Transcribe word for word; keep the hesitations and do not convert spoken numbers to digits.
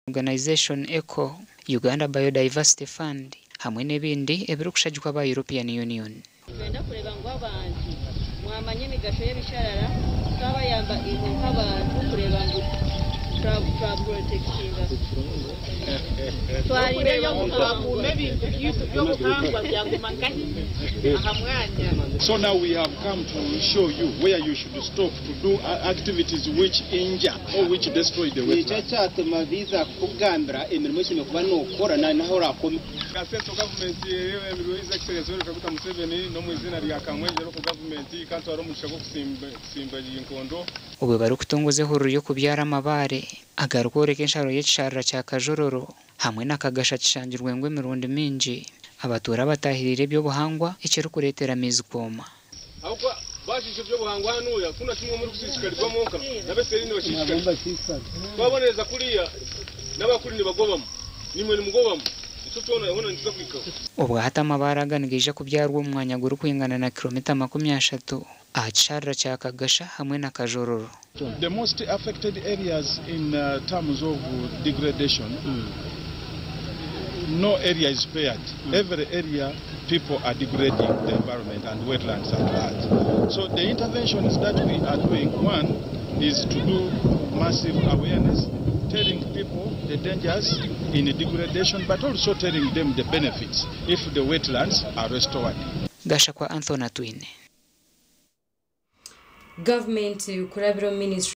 Organization Eco, Uganda Biodiversity Fund, hamwe n'ibindi ebiri kushajjwa ba European Union. Twenda kureba ngo abantu mwamanye migasho y'ebisharara kaba yamba izo nk'abantu kureba ngo tra protecting twari yo kubakume bintu by'obuhangwa byagumangahi ahamwanya. So now we have come to show you where you should stop to do activities which injure or which destroy the wetland. Cyatuma biza kugambira emirimo y'ikino kuba nokora na naho rakome. Gaseto government yewe His Excellency Kaguta Museveni no mu izina rya Kamwenge no ku government kandi wari umushaka kusimba simba y'inkondo. Ubwe bari kutongoze huru yo kubyara amabaare agarworeke nsharo y'icharra cya Kajororo hamwe n'akagasha kishangirwe ngo emirundi mingi abatura batahirire eby'obuhangwa ekiri kuretera mizikoma. Ahubwo bashije eby'obuhangwa hanuya kuna kimwe muri kusishikarirwa monka nabeseri ni bashishikarirwa twaboneza kuriya n'abakuri ni bagobamo nimwe ni mugobamo. Ubwo hata amabaare aganigije kubyarwa umwanya guru kwingana na kilomita makumyabiri n'eshatu ahacharra cya Kagasha hamwe na Kajororo. The most affected areas in uh, terms of degradation, mm. no area is spared. Mm. Every area people are degrading the environment and wetlands at large. So the interventions that we are doing, one is to do massive awareness, telling people the dangers in the degradation, but also telling them the benefits if the wetlands are restored. Gasha kwa Anthony Twine. Government Kurabiro Ministry